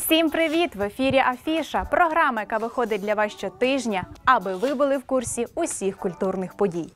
Всім привіт! В ефірі Афіша – програма, яка виходить для вас щотижня, аби ви були в курсі усіх культурних подій.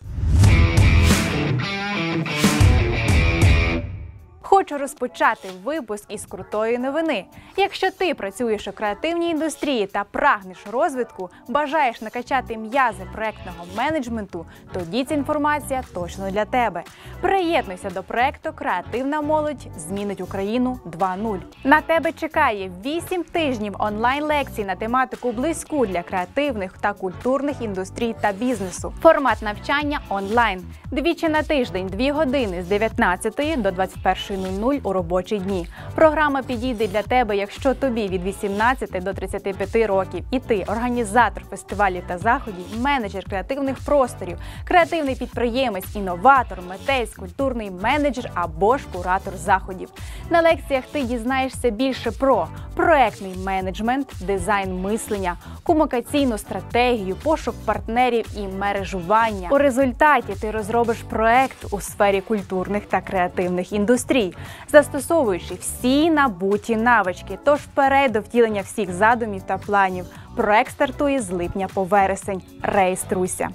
Хочу розпочати випуск із крутої новини. Якщо ти працюєш у креативній індустрії та прагнеш розвитку, бажаєш накачати м'язи проектного менеджменту, тоді ця інформація точно для тебе. Приєднуйся до проекту «Креативна молодь змінить Україну 2.0». На тебе чекає 8 тижнів онлайн-лекцій на тематику близьку для креативних та культурних індустрій та бізнесу. Формат навчання онлайн. Двічі на тиждень, 2 години з 19 до 21:00 у робочі дні. Програма підійде для тебе, якщо тобі від 18 до 35 років, і ти організатор фестивалів та заходів, менеджер креативних просторів, креативний підприємець, інноватор, митець, культурний менеджер або ж куратор заходів. На лекціях ти дізнаєшся більше про проектний менеджмент, дизайн мислення, комунікаційну стратегію, пошук партнерів і мережування. У результаті ти розробиш проект у сфері культурних та креативних індустрій, застосовуючи всі набуті навички. Тож вперед до втілення всіх задумів та планів. Проект стартує з липня по вересень. Реєструйся!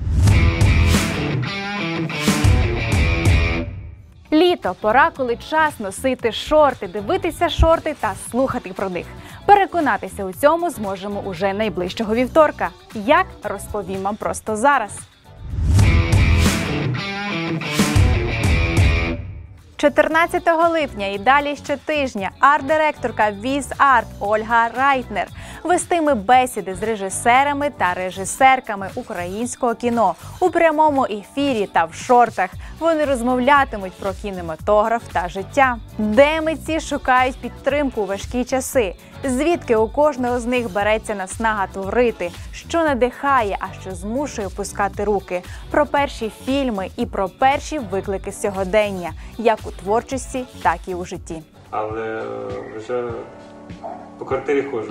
Літо – пора, коли час носити шорти, дивитися шорти та слухати про них. Переконатися у цьому зможемо уже найближчого вівторка. Як? Розповім вам просто зараз. 14 липня і далі щотижня арт-директорка Віз-Арт Ольга Райтнер вестиме бесіди з режисерами та режисерками українського кіно у прямому ефірі та в шортах. Вони розмовлятимуть про кінематограф та життя. Де митці шукають підтримку у важкі часи? Звідки у кожного з них береться наснага творити? Що надихає, а що змушує опускати руки? Про перші фільми і про перші виклики сьогодення, як у творчості, так і у житті. Але вже по квартирі ходжу.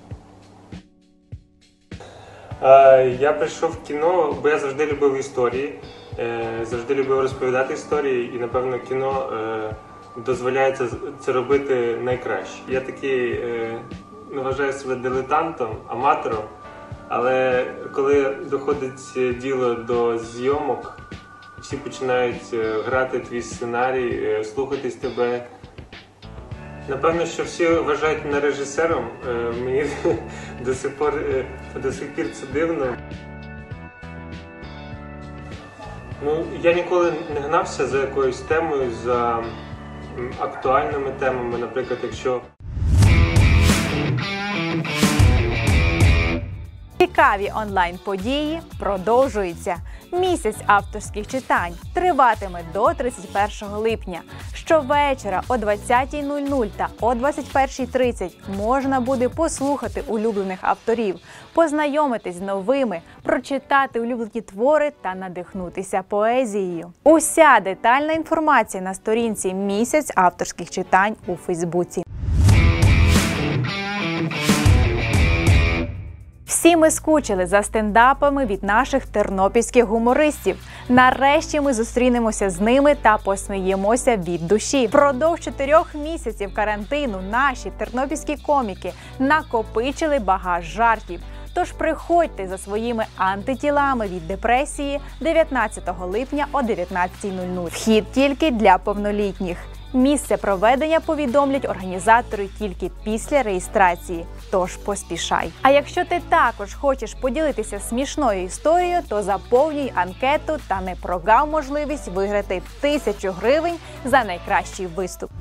Я прийшов в кіно, бо я завжди любив історії, завжди любив розповідати історії, і, напевно, кіно дозволяє це робити найкраще. Я такий, не вважаю себе дилетантом, аматором, але коли доходить діло до зйомок, всі починають грати твій сценарій, слухатись тебе. Напевно, що всі вважають мене режисером, мені до сих пір це дивно. Я ніколи не гнався за якоюсь темою, за актуальними темами, наприклад, якщо... Цікаві онлайн-події продовжуються. Місяць авторських читань триватиме до 31 липня. Щовечора о 20:00 та о 21:30 можна буде послухати улюблених авторів, познайомитись з новими, прочитати улюблені твори та надихнутися поезією. Уся детальна інформація на сторінці «Місяць авторських читань» у Фейсбуці. Всі ми скучили за стендапами від наших тернопільських гумористів. Нарешті ми зустрінемося з ними та посміємося від душі. Впродовж 4 місяців карантину наші тернопільські коміки накопичили багаж жартів. Тож приходьте за своїми антитілами від депресії 19 липня о 19:00. Вхід тільки для повнолітніх. Місце проведення повідомлять організатори тільки після реєстрації, тож поспішай. А якщо ти також хочеш поділитися смішною історією, то заповнюй анкету та не прогав можливість виграти 1000 гривень за найкращий виступ.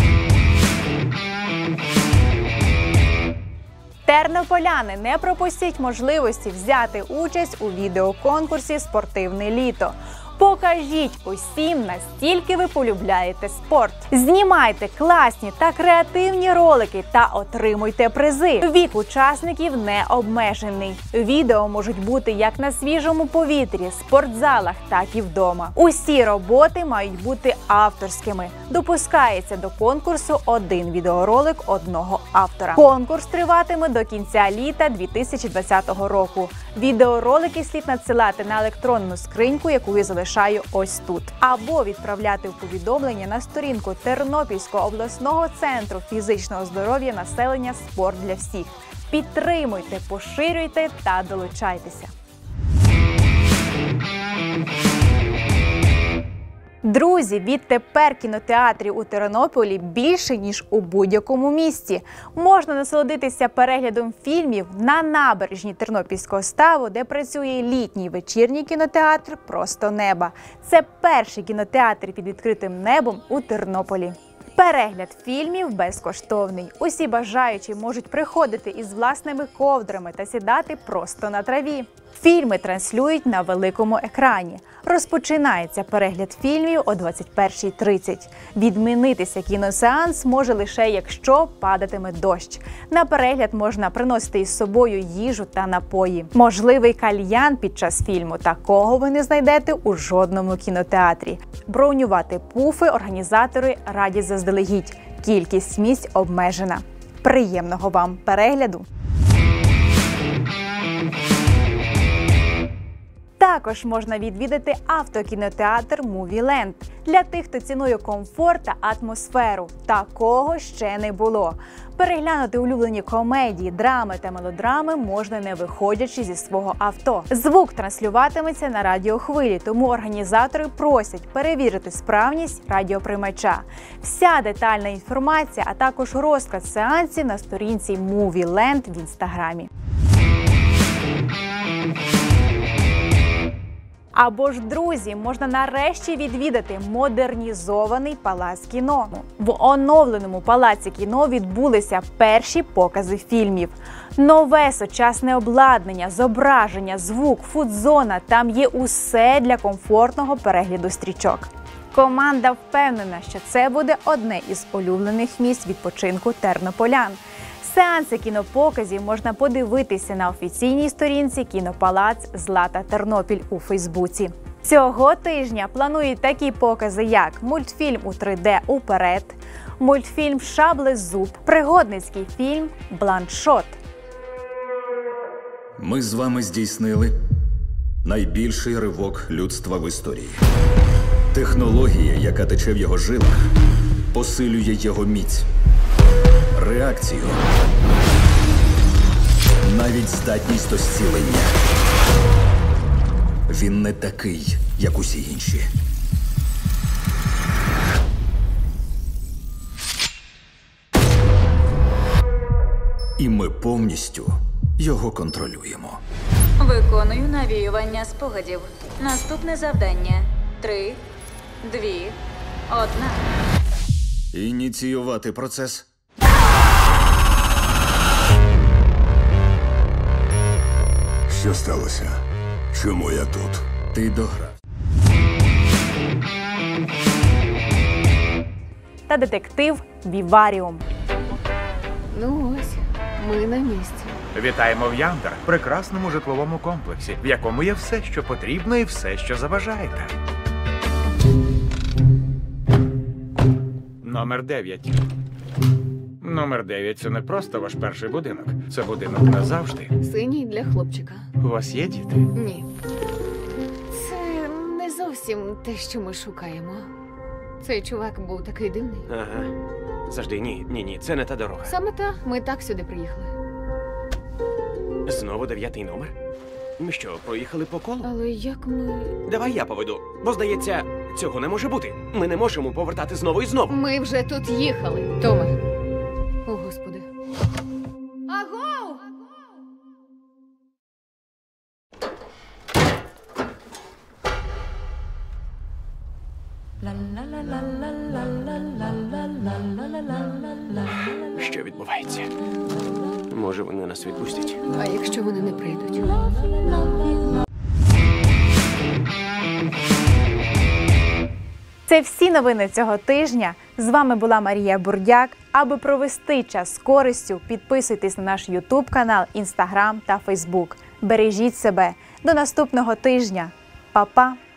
Тернополяни, не пропустіть можливості взяти участь у відеоконкурсі «Спортивне літо». Покажіть усім, настільки ви полюбляєте спорт. Знімайте класні та креативні ролики та отримуйте призи. Вік учасників не обмежений. Відео можуть бути як на свіжому повітрі, спортзалах, так і вдома. Усі роботи мають бути авторськими. Допускається до конкурсу 1 відеоролик одного автора. Конкурс триватиме до кінця літа 2020 року. Відеоролики слід надсилати на електронну скриньку, яку я залишаю ось тут. Або відправляти в повідомлення на сторінку Тернопільського обласного центру фізичного здоров'я населення «Спорт для всіх». Підтримуйте, поширюйте та долучайтеся. Друзі, відтепер кінотеатрів у Тернополі більше, ніж у будь-якому місті. Можна насолодитися переглядом фільмів на набережній Тернопільського ставу, де працює літній вечірній кінотеатр «Просто неба». Це перший кінотеатр під відкритим небом у Тернополі. Перегляд фільмів безкоштовний. Усі бажаючі можуть приходити із власними ковдрами та сідати просто на траві. Фільми транслюють на великому екрані. Розпочинається перегляд фільмів о 21:30. Відмінитися кіносеанс може лише якщо падатиме дощ. На перегляд можна приносити із собою їжу та напої. Можливий кальян під час фільму. Такого ви не знайдете у жодному кінотеатрі. Бронювати пуфи організатори радять заздалегідь. Кількість місць обмежена. Приємного вам перегляду! Також можна відвідати автокінотеатр «Мувіленд» для тих, хто цінує комфорт та атмосферу. Такого ще не було. Переглянути улюблені комедії, драми та мелодрами можна не виходячи зі свого авто. Звук транслюватиметься на радіохвилі, тому організатори просять перевірити справність радіоприймача. Вся детальна інформація, а також розклад сеансів на сторінці «Мувіленд» в інстаграмі. Або ж, друзі, можна нарешті відвідати модернізований Палац кіно. В оновленому Палаці кіно відбулися перші покази фільмів. Нове сучасне обладнання, зображення, звук, фудзона – там є усе для комфортного перегляду стрічок. Команда впевнена, що це буде одне із улюблених місць відпочинку тернополян. Сеанси кінопоказів можна подивитися на офіційній сторінці «Кінопалац Злата Тернопіль» у Фейсбуці. Цього тижня планують такі покази, як мультфільм у 3D «Уперед», мультфільм «Шаблезуб», пригодницький фільм «Бландшот». Ми з вами здійснили найбільший ривок людства в історії. Технологія, яка тече в його жилах, посилює його міць, реакцію, навіть здатність до зцілення. Він не такий, як усі інші. І ми повністю його контролюємо. Виконую навіювання спогадів. Наступне завдання. 3, 2, 1. Ініціювати процес. Що сталося? Чому я тут? Ти дограв. Та детектив «Віваріум». Ну ось, ми на місці. Вітаємо в Яндер, прекрасному житловому комплексі, в якому є все, що потрібно і все, що заважаєте. Номер 9. Номер 9 – це не просто ваш перший будинок. Це будинок назавжди. Синій для хлопчика. У вас є діти? Ні. Це не зовсім те, що ми шукаємо. Цей чувак був такий дивний. Ага. Завжди ні, це не та дорога. Саме та, ми так сюди приїхали. Знову 9-й номер? Ми що, проїхали по колу? Але як ми... Давай я поведу, бо, здається, цього не може бути. Ми не можемо повертати знову і знову. Ми вже тут їхали. Томе. О, Господи. Агоу! Що відбувається? Може, вони нас відпустять? А якщо вони не прийдуть? Це всі новини цього тижня. З вами була Марія Бурдяк. Аби провести час з користю, підписуйтесь на наш YouTube канал, Instagram та Facebook. Бережіть себе. До наступного тижня. Па-па!